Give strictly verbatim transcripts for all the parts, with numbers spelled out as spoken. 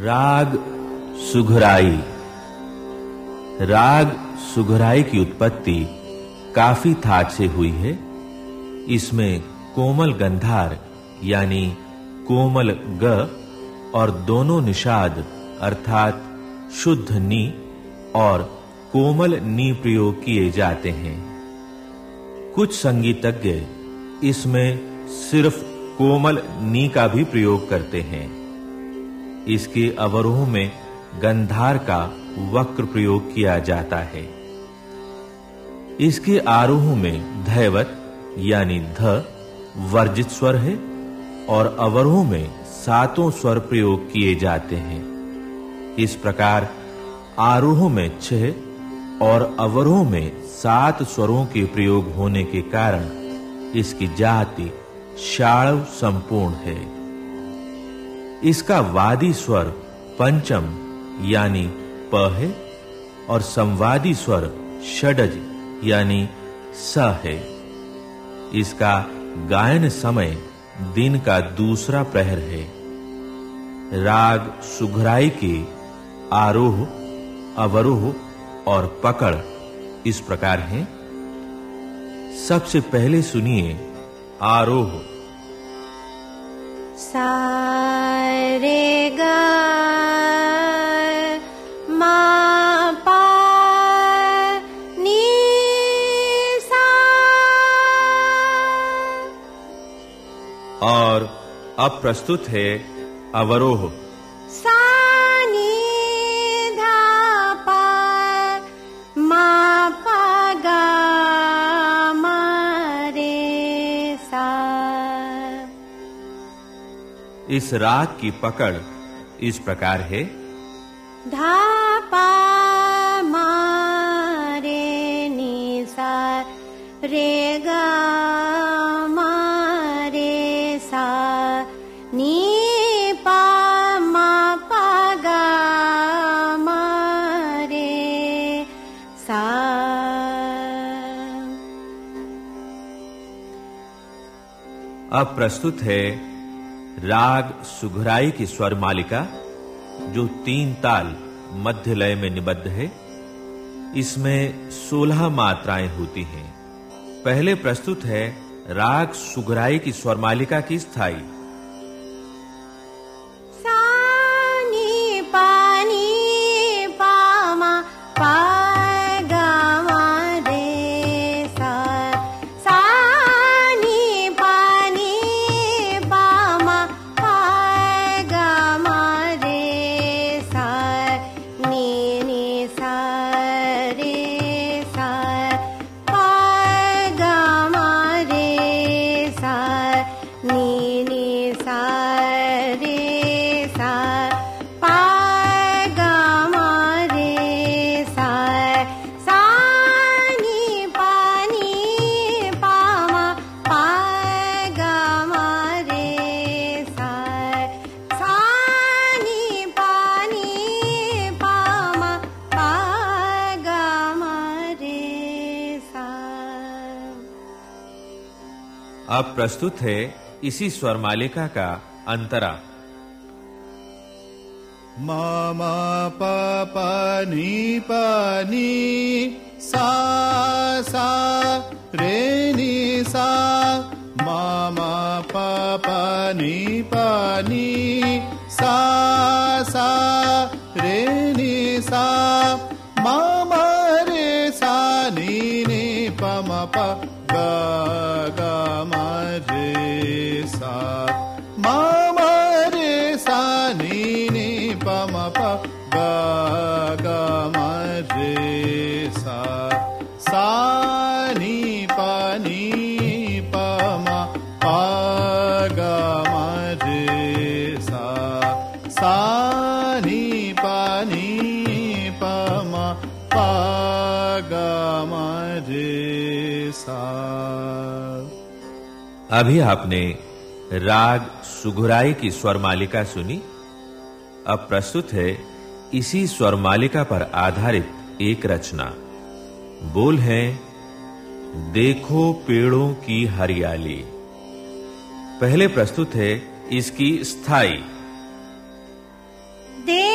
राग सुघराई। राग सुघराई की उत्पत्ति काफी थाट से हुई है। इसमें कोमल गंधार यानी कोमल ग और दोनों निषाद अर्थात शुद्ध नी और कोमल नी प्रयोग किए जाते हैं। कुछ संगीतज्ञ इसमें सिर्फ कोमल नी का भी प्रयोग करते हैं। इसके अवरोह में गंधार का वक्र प्रयोग किया जाता है। इसके आरोह में धैवत यानी ध वर्जित स्वर है और अवरोह में सातों स्वर प्रयोग किए जाते हैं। इस प्रकार आरोह में छह और अवरोह में सात स्वरों के प्रयोग होने के कारण इसकी जाति षाड़व संपूर्ण है। इसका वादी स्वर पंचम यानी प है और संवादी स्वर षडज यानी स है। इसका गायन समय दिन का दूसरा प्रहर है। राग सुघराई के आरोह, अवरोह और पकड़ इस प्रकार हैं। सबसे पहले सुनिए आरोह। सा रे गा मा पा नी सा। और अब प्रस्तुत है अवरोह। सा नी धा पा मा पा गा मा रे सा। इस राग की पकड़ इस प्रकार है। धा पा मा रे नी सा रे गा मा रे सा नी पा मा पा गा मा रे सा। अब प्रस्तुत है राग सुघराई की स्वर मालिका जो तीन ताल मध्य लय में निबद्ध है। इसमें सोलह मात्राएं होती हैं। पहले प्रस्तुत है राग सुघराई की स्वर मालिका की स्थाई। सा नी पा नी पा मा पा गा मा रे सा। सा नी पा नी पा मा पा गा मा रे सा नी नी सा रे सा पा गा मा रे सा नी नी सा रे सा पा गा मा रे सा। सा नी पा नी पा मा पा गा मा रे सा। सा नी पा नी पा मा पा गा मा रे सा। अब प्रस्तुत है इसी स्वर मालिका का अंतरा। मा मा पा पा नी पा नी सा सा रे नी सा। मा मा पा पा नी पा नी सा सा रे नी सा। मा मा रे सा नी नी पा मा पा गा गा मा रे सा। मा मा रे सा नी नी पा मा पा गा गा मा रे सा। सा नी पा नी पा मा पा गा मा रे सा। सा नी पा नी पा मा पा गा मा रे सा। अभी आपने राग सुघराई की स्वर मालिका सुनी। अब प्रस्तुत है इसी स्वर मालिका पर आधारित एक रचना। बोल है देखो पेड़ों की हरियाली। पहले प्रस्तुत है इसकी स्थाई। दे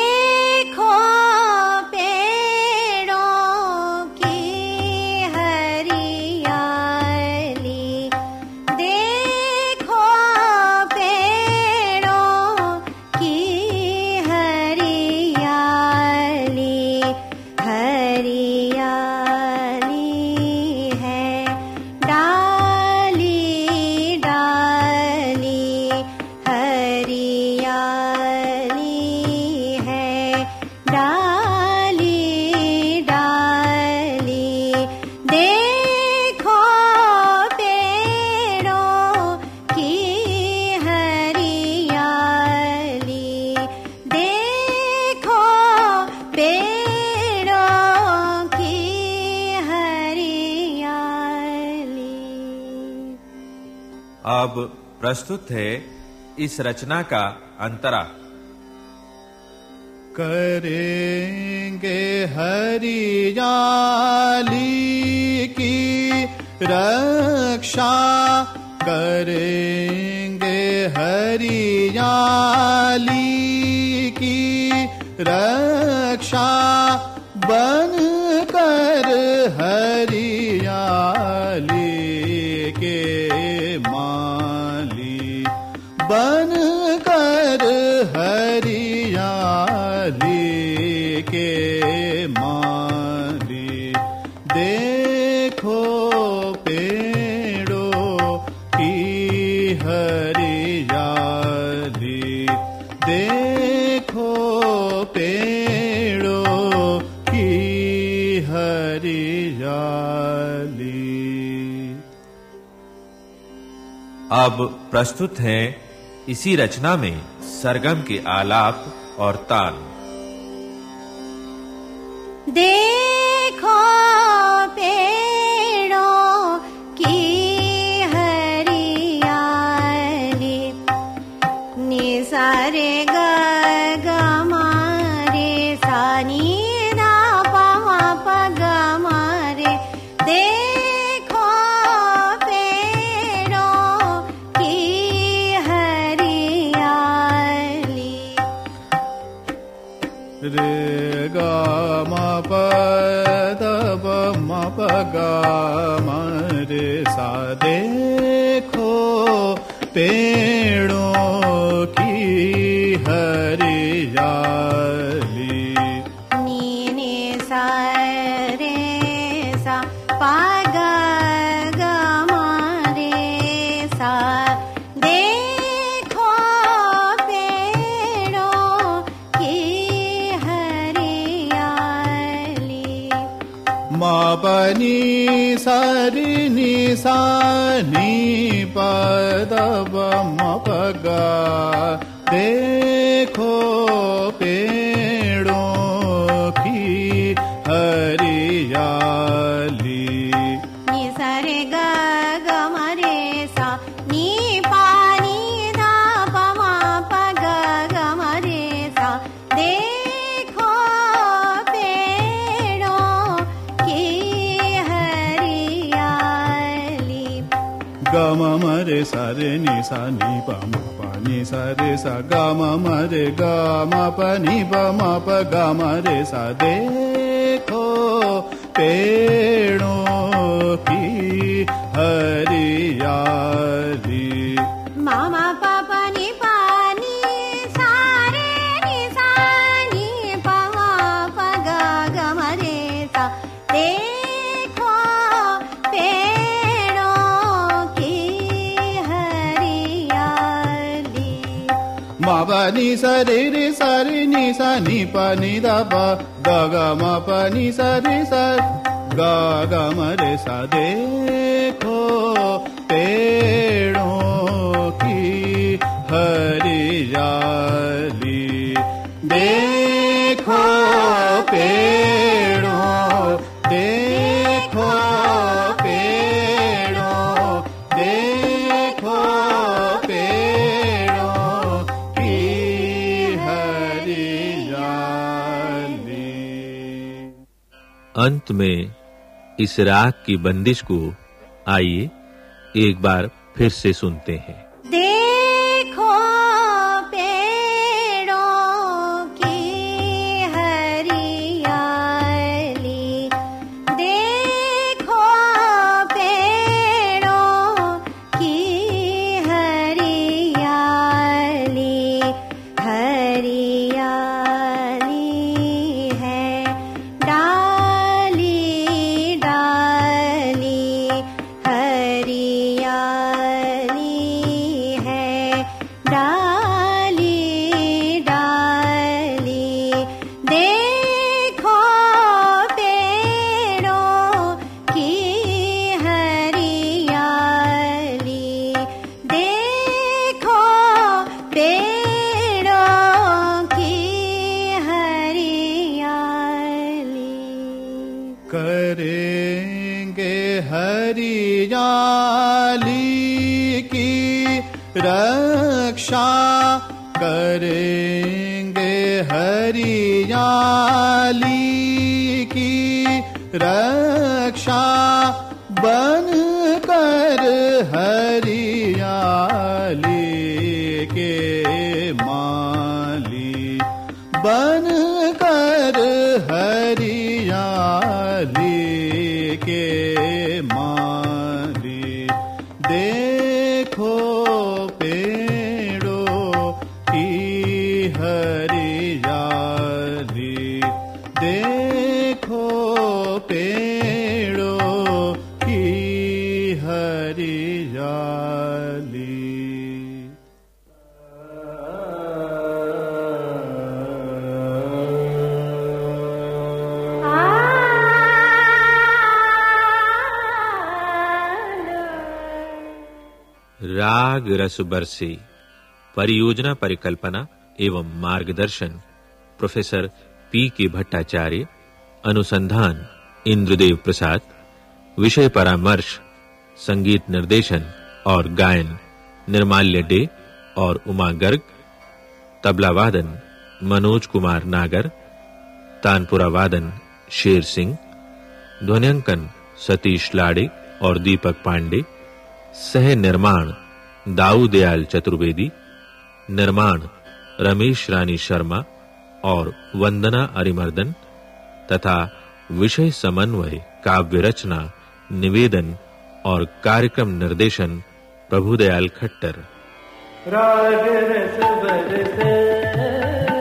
अब प्रस्तुत है इस रचना का अंतरा। करेंगे हरियाली की रक्षा, करेंगे हरियाली की रक्षा, बन कर हरियाली के माली, बन कर हरियाली के माली। देखो पेड़ों की हरियाली, देखो पेड़ों की हरियाली। अब प्रस्तुत है इसी रचना में सरगम के आलाप और तान। देखो पेड़ों की हरियाली, निसारे ग ग म रे सा नी दा प म प ग म रे। देखो पेड़ों की हरियाली। रे ग म प द प म प ग म रे सा। देखो पेड़ों की हरियाली, नी ने सा रे सा पा ग ग म रे सा। देखो पेड़ों की हरियाली। म प नि सा रि नि सा नि प द प म प ग। देखो पेड़ों की हरियाली, नि सा रे ग ग म रे सा नी पा नी दा प म प ग ग म रे सा। देखो पेड़ों की हरियाली। ग म म रे सा रे नि सा नि प म प नि सा रे सा। ग म म रे ग म प नि प म प ग म रे सा। देखो पेड़ों की हरियाली, मामा पापा नि पा नि सा रे नि सा नि पा मा पा ग ग म रे सा। देखो पेड़ों की हरियाली। म प नि सा रे रे सा रे नि सा नि प नि द प ग ग म प नि सा रे सा ग ग म रे सा। देखो पेड़ों की हरियाली, देखो पेड़ों, देखो पेड़ों, देखो पेड़ों की हरियाली। अंत में इस राग की बंदिश को आइए एक बार फिर से सुनते हैं। देखो पेड़ों की हरियाली, देखो पेड़ों की हरियाली। हरियाली है डाली डाली, हरियाली रक्षा करेंगे हरियाली की रक्षा बन कर हरियाली के माली बन कर हरियाली के माली देखो पेड़ों की हरियाली देखो पेड़ों की हरियाली राग रस बरसे परियोजना परिकल्पना एवं मार्गदर्शन प्रोफेसर पी के भट्टाचार्य अनुसंधान इंद्रदेव प्रसाद विषय परामर्श संगीत निर्देशन और गायन निर्माल्य डे और उमा गर्ग तबला वादन मनोज कुमार नागर तानपुरा वादन शेर सिंह ध्वन्यांकन सतीश लाड़े और दीपक पांडे सह निर्माण दाऊ दयाल चतुर्वेदी निर्माण रमेश रानी शर्मा और वंदना अरिमर्दन तथा विषय समन्वय काव्य रचना निवेदन और कार्यक्रम निर्देशन प्रभुदयाल खट्टर। राग रस बरसे